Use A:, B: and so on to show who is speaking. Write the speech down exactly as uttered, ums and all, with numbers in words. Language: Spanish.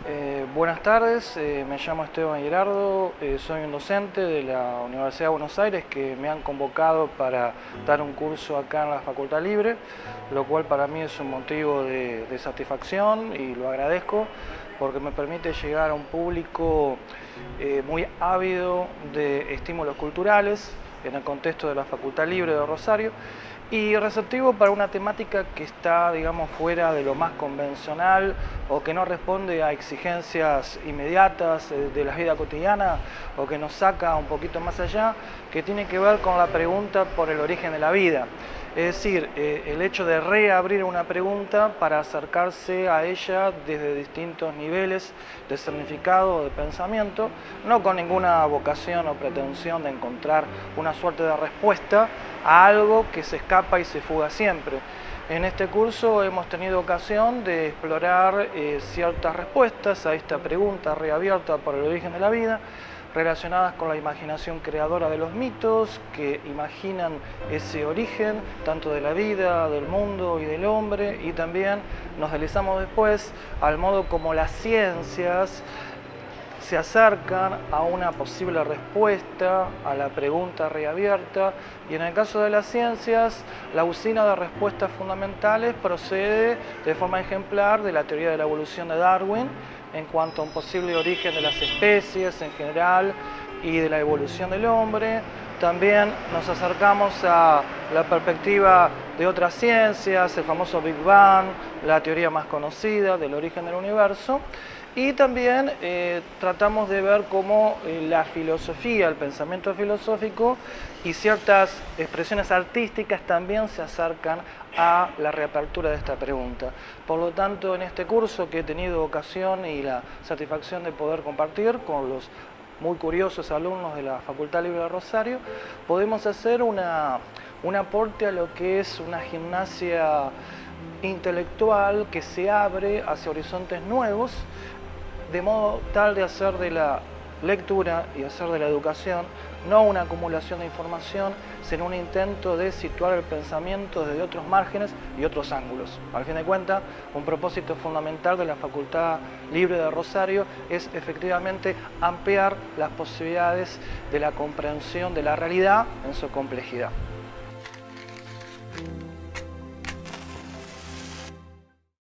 A: Eh, buenas tardes, eh, me llamo Esteban Girardo, eh, soy un docente de la Universidad de Buenos Aires que me han convocado para dar un curso acá en la Facultad Libre, lo cual para mí es un motivo de, de satisfacción y lo agradezco porque me permite llegar a un público eh, muy ávido de estímulos culturales en el contexto de la Facultad Libre de Rosario y receptivo para una temática que está, digamos, fuera de lo más convencional o que no responde a exigencias inmediatas de la vida cotidiana o que nos saca un poquito más allá, que tiene que ver con la pregunta por el origen de la vida. Es decir, eh, el hecho de reabrir una pregunta para acercarse a ella desde distintos niveles de significado o de pensamiento, no con ninguna vocación o pretensión de encontrar una suerte de respuesta a algo que se escapa y se fuga siempre. En este curso hemos tenido ocasión de explorar eh, ciertas respuestas a esta pregunta reabierta por el origen de la vida, relacionadas con la imaginación creadora de los mitos, que imaginan ese origen tanto de la vida, del mundo y del hombre, y también nos deslizamos después al modo como las ciencias se acercan a una posible respuesta a la pregunta reabierta, y en el caso de las ciencias, la usina de respuestas fundamentales procede de forma ejemplar de la teoría de la evolución de Darwin, en cuanto a un posible origen de las especies en general y de la evolución del hombre. También nos acercamos a la perspectiva de otras ciencias, el famoso Big Bang, la teoría más conocida del origen del universo. Y también eh, tratamos de ver cómo eh, la filosofía, el pensamiento filosófico y ciertas expresiones artísticas también se acercan a la reapertura de esta pregunta. Por lo tanto, en este curso que he tenido ocasión y la satisfacción de poder compartir con los muy curiosos alumnos de la Facultad Libre de Rosario, podemos hacer una, un aporte a lo que es una gimnasia intelectual que se abre hacia horizontes nuevos, de modo tal de hacer de la lectura y hacer de la educación no una acumulación de información, sino un intento de situar el pensamiento desde otros márgenes y otros ángulos. Al fin de cuentas, un propósito fundamental de la Facultad Libre de Rosario es efectivamente ampliar las posibilidades de la comprensión de la realidad en su complejidad.